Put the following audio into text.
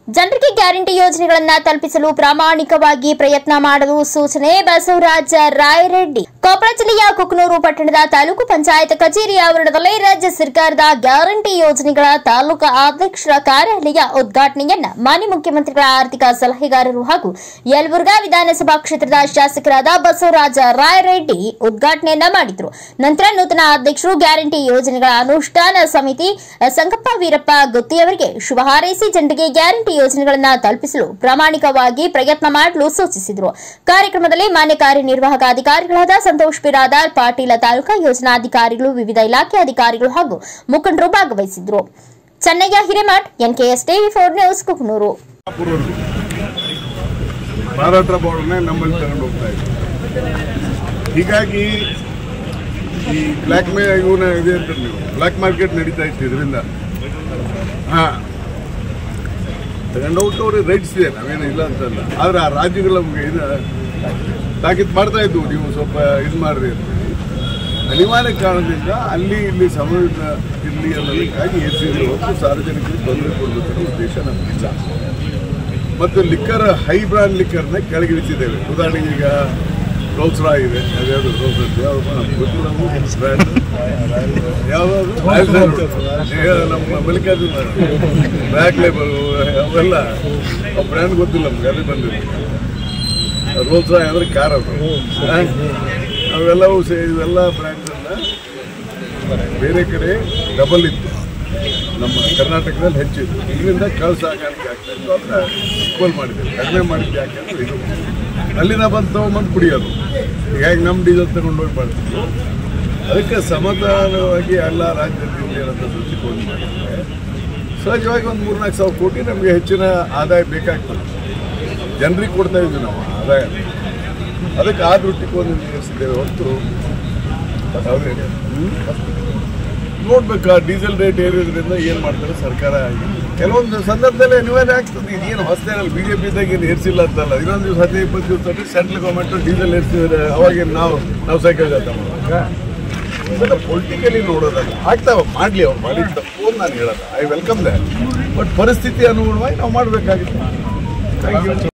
ಜನರಿಗೆ ಗ್ಯಾರಂಟಿ ಯೋಜನೆಗಳನ್ನು ತಲುಪಿಸಲು ಪ್ರಾಮಾಣಿಕವಾಗಿ ಪ್ರಯತ್ನ ಮಾಡಲು ಸೂಚನೆ ಬಸವರಾಜ ರಾಯರೆಡ್ಡಿ. ಕೊಪ್ಪಳ ಜಿಲ್ಲೆಯ ಕುಕನೂರು ಪಟ್ಟಣದ ತಾಲೂಕು ಪಂಚಾಯತ್ ಕಚೇರಿ ಆವರಣದಲ್ಲಿ ರಾಜ್ಯ ಸರ್ಕಾರದ ಗ್ಯಾರಂಟಿ ಯೋಜನೆಗಳ ತಾಲೂಕು ಅಧ್ಯಕ್ಷರ ಕಾರ್ಯಾಲಯ ಉದ್ಘಾಟನೆಯನ್ನ ಮಾನ್ಯ ಮುಖ್ಯಮಂತ್ರಿಗಳ ಆರ್ಥಿಕ ಸಲಹೆಗಾರರು ಹಾಗೂ ಯಲಬುರ್ಗಾ ವಿಧಾನಸಭಾ ಕ್ಷೇತ್ರದ ಶಾಸಕರಾದ ಬಸವರಾಜ ರಾಯರೆಡ್ಡಿ ಉದ್ಘಾಟನೆಯನ್ನ ಮಾಡಿದರು. ನಂತರ ನೂತನ ಅಧ್ಯಕ್ಷರು ಗ್ಯಾರಂಟಿ ಯೋಜನೆಗಳ ಅನುಷ್ಠಾನ ಸಮಿತಿ ಸಂಗಪ್ಪ ವೀರಪ್ಪ ಗುತ್ತಿಯವರಿಗೆ ಶುಭ ಹಾರೈಸಿ ಜನರಿಗೆ ಗ್ಯಾರಂಟಿ ಯೋಜನೆಗಳನ್ನು ತಲುಪಿಸಲು ಪ್ರಾಮಾಣಿಕವಾಗಿ ಪ್ರಯತ್ನ ಮಾಡಲು ಸೂಚಿಸಿದರು. ಕಾರ್ಯಕ್ರಮದಲ್ಲಿ ಮಾನ್ಯ ಕಾರ್ಯನಿರ್ವಾಹಕ ಅಧಿಕಾರಿಗಳಾದ ಸಂತೋಷ್ ಬಿರಾದಾರ್ ಪಾಟೀಲ, ತಾಲೂಕಾ ಯೋಜನಾಧಿಕಾರಿಗಳು, ವಿವಿಧ ಇಲಾಖೆ ಅಧಿಕಾರಿಗಳು ಹಾಗೂ ಮುಖಂಡರು ಭಾಗವಹಿಸಿದ್ರು. Channayya Hiremath, NKS TV4 news, Kukanur. Maharashtra ಬಾರ್ಡರ್ನೇ ನಮ್ಮಲ್ಲಿ ತಗೊಂಡು ಹೋಗ್ತಾ ಇದ್ರು. ಹೀಗಾಗಿ ಈ ಬ್ಲ್ಯಾಕ್ ಬ್ಲ್ಯಾಕ್ ಮಾರ್ಕೆಟ್ ನಡೀತಾ ಇತ್ತು. ಇದರಿಂದ ತಗೊಂಡೋಗ್ಬಿಟ್ಟು ಅವ್ರಿಗೆ ರೈಟ್ಸ್ ಇದೆ, ನಾವೇನು ಇಲ್ಲ ಅಂತಲ್ಲ. ಆದರೆ ಆ ರಾಜ್ಯಗಳು ನಮಗೆ ಇದು ತಾಕೀತು ಮಾಡ್ತಾ ಇದ್ವು, ನೀವು ಸ್ವಲ್ಪ ಇದು ಮಾಡ್ರಿ ಅಂತ. ಅನಿವಾರ್ಯ ಕಾರಣದಿಂದ ಅಲ್ಲಿ ಇಲ್ಲಿ ಸಮಯ ಇರಲಿ ಅನ್ನೋದಕ್ಕಾಗಿ ಎಸಿದ್ರು ಹೊತ್ತು ಸಾರ್ವಜನಿಕರಿಗೆ ತೊಂದರೆ ಕೊಡಬೇಕನ್ನೋ ಉದ್ದೇಶ ನಮಗಿಲ್ಲ. ಮತ್ತು ಲಿಕ್ಕರ್, ಹೈ ಬ್ರ್ಯಾಂಡ್ ಲಿಕ್ಕರ್ನ ಕೆಳಗಿಳಿಸಿದ್ದೇವೆ. ಉದಾಹರಣೆಗೆ ಈಗ ರೋಲ್ಸ್ ರಾಯ್ ಇದೆ, ಅದ್ಯಾವುದು ರೋಲ್ಸ್ ಗೊತ್ತಿಲ್ಲ, ಬ್ರ್ಯಾಂಡ್ ಯಾವ್ದಾದ್ರು ನಮ್ಮ ಮಲ್ಲಿಕಾರ್ಜುನ ಬ್ಲ್ಯಾಕ್ ಲೇಬಲ್ ಅವೆಲ್ಲ ಬ್ರ್ಯಾಂಡ್ ಗೊತ್ತಿಲ್ಲ ನಮ್ಗೆ. ಅದೇ ಬಂದಿದೆ ರೋಲ್ಸ್ ರಾಯ್ ಅಂದರೆ ಕಾರ್ ಅದು. ಅವೆಲ್ಲವೂ ಇವೆಲ್ಲ ಬ್ರ್ಯಾಂಡನ್ನ ಬೇರೆ ಕಡೆ ಡಬಲ್ ಇತ್ತು, ನಮ್ಮ ಕರ್ನಾಟಕದಲ್ಲಿ ಹೆಚ್ಚಿತ್ತು. ಇದರಿಂದ ಕಳ್ಳ ಸಾಗಾಣಿಕೆ ಆಗ್ತಾ ಇತ್ತು, ಅದನ್ನ ಈಕ್ವಲ್ ಮಾಡಿದ್ದೇವೆ. ಕಡಿಮೆ ಮಾಡಿದ್ದು ಯಾಕೆಂದ್ರೆ ಇದು ಅಲ್ಲಿಂದ ಬಂದು ತೊಗೊಂಬಂದು ಕುಡಿಯೋದು. ಹೀಗಾಗಿ ನಮ್ಮ ಡೀಸೆಲ್ ತಗೊಂಡೋಗಿ ಮಾಡ್ತಿದ್ವಿ. ಅದಕ್ಕೆ ಸಮಾಧಾನವಾಗಿ ಎಲ್ಲ ರಾಜ್ಯದಲ್ಲಿ ಏನಂತ ದೃಷ್ಟಿಕೋನ ಮಾಡಿದರೆ ಸಹಜವಾಗಿ ಒಂದು 3-4 ಸಾವಿರ ಕೋಟಿ ನಮಗೆ ಹೆಚ್ಚಿನ ಆದಾಯ ಬೇಕಾಗ್ತದೆ. ಜನರಿಗೆ ಕೊಡ್ತಾ ಇದ್ವಿ ನಾವು ಆದಾಯ. ಅದಕ್ಕೆ ಆ ದೃಷ್ಟಿಕೋನ ನಿರ್ವಹಿಸಿದ್ದೇವೆ ಹೊರತು ನೋಡ್ಬೇಕು. ಡೀಸೆಲ್ ರೇಟ್ ಏರಿಯೋದ್ರಿಂದ ಏನು ಮಾಡ್ತಾರೆ ಸರ್ಕಾರ. ಕೆಲವೊಂದು ಸಂದರ್ಭದಲ್ಲಿ ಅನಿವಾರ್ಯ ಆಗ್ತದೆ. ಇದೇನು ಹೊಸದೇನಲ್ಲ, BJP-ದಾಗ ಏನು ಏರಿಸಿಲ್ಲ ಅಂತಲ್ಲ. ಇನ್ನೊಂದು ದಿವಸ 15-20 ದಿವಸ ಸೆಂಟ್ರಲ್ ಗೌರ್ಮೆಂಟು ಡೀಸೆಲ್ ಏರಿಸಿದ್ರೆ ಅವಾಗೇನು ನಾವು ಸೈಕಲ್ ಜಾತ ಮಾಡುವಾಗ ಪೊಲಿಟಿಕಲಿ ನೋಡೋದಲ್ಲ. ಆಗ್ತಾವ, ಮಾಡಲಿ, ಅವ್ರು ಮಾಡಿದ ತಪ್ಪು ನಾನು ಹೇಳಲ್ಲ, ಐ ವೆಲ್ಕಮ್ ದ್ಯಾಟ್. ಬಟ್ ಪರಿಸ್ಥಿತಿ ಅನುಗುಣವಾಗಿ ನಾವು ಮಾಡಬೇಕಾಗಿತ್ತು. Thank you.